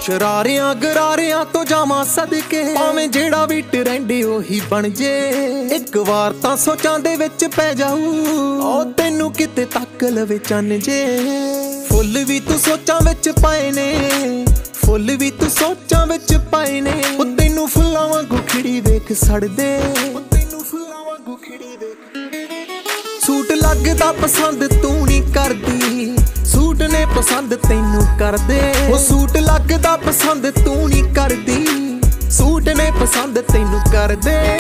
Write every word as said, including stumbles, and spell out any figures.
ਸ਼ਰਾਰਿਆਂ ਗਰਾਰਿਆਂ ਤੋਂ ਜਾਵਾਂ ਸਦਕੇ, ਭਾਵੇਂ ਜਿਹੜਾ ਵੀ ਟ੍ਰੈਂਡ ਉਹੀ ਬਣ ਜੇ। ਇੱਕ ਵਾਰ ਤਾਂ ਸੋਚਾਂ ਦੇ ਵਿੱਚ ਪੈ ਜਾਊ, ਉਹ ਤੈਨੂੰ ਕਿਤੇ ਤੱਕ ਲਵੇ ਚੰਨ ਜੇ। ਫੁੱਲ ਵੀ ਤੂੰ ਸੋਚਾਂ ਵਿੱਚ ਪਾਏ ਨੇ, ਫੁੱਲ ਵੀ ਤੂੰ ਸੋਚਾਂ ਵਿੱਚ ਪਾਏ ਨੇ। ਉਹ ਤੈਨੂੰ ਫੁੱਲਾਂ ਵਾਂਗੂ ਖਿੜੀ ਵੇਖ ਸੜਦੇ, ਉਹ ਤੈਨੂੰ ਫੁੱਲਾਂ ਵਾਂਗੂ ਖਿੜੀ ਵੇਖ। ਸੂਟ ਲੱਗਦਾ ਪਸੰਦ ਤੂੰ ਨਹੀਂ ਕਰਦੀ, ਸੂਟ ਨੇ ਪਸੰਦ ਤੈਨੂੰ ਕਰਦੇ। ਉਹ ਸੂਟ ਲੱਗਦਾ ਪਸੰਦ ਤੂੰ ਨਹੀਂ ਕਰਦੀ, ਸੂਟ ਨੇ ਪਸੰਦ ਤੈਨੂੰ ਕਰਦੇ।